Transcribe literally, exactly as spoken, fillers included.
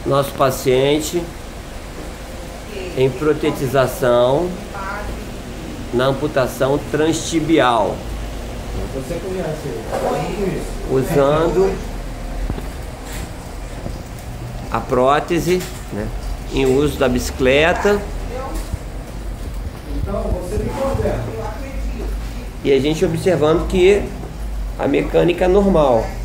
nosso paciente em protetização na amputação transtibial. Você conhece usando a prótese, né, em uso da bicicleta. Então você me coordena. E a gente observando que a mecânica é normal.